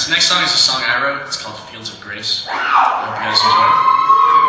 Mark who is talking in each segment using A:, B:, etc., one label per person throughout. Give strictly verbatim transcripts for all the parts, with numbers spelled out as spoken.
A: This next song is a song I wrote. It's called Fields of Grace. I hope you guys enjoy it.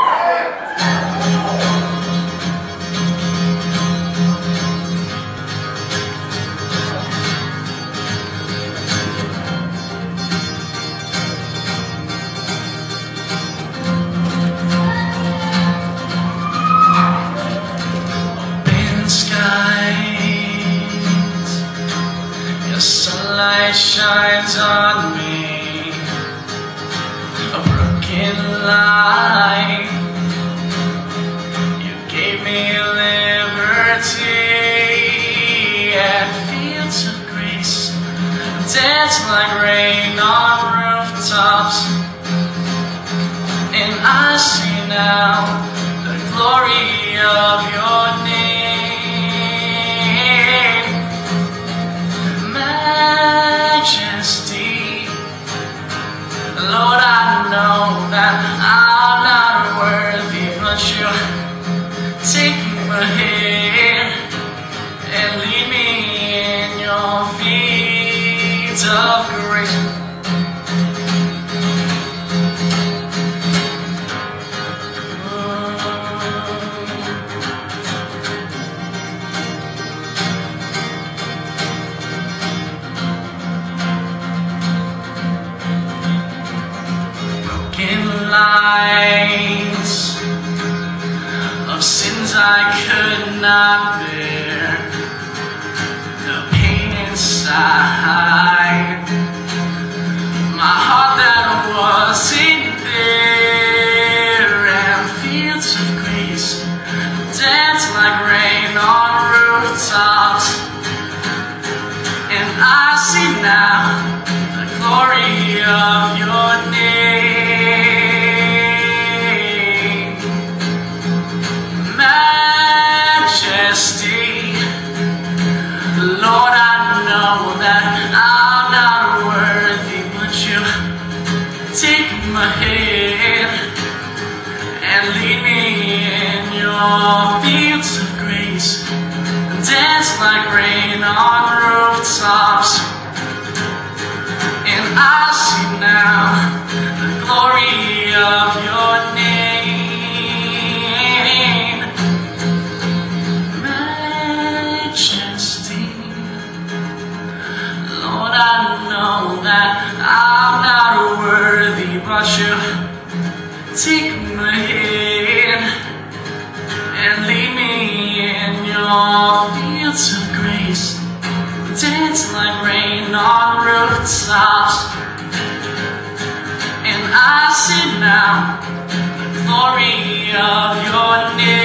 A: Sunlight shines on me, a broken light. You gave me liberty and fields of grace dance like rain on rooftops. And I see now the glory of your name. Majesty, Lord, I know that I'm not worthy, but you take my hand and lead me in your feet of grace. Lines of sins I could not bear, the pain inside my heart that wasn't there, and fields of grace dance like rain on rooftops. And I see now the glory of your name. Lord, I know that I'm not worthy, but you take my hand and lead me in your fields of grace and dance like rain on rooftops. And I see now the glory of your name. I know that I'm not worthy, but you take my hand and lead me in your fields of grace. Dance like rain on rooftops. And I see now the glory of your name.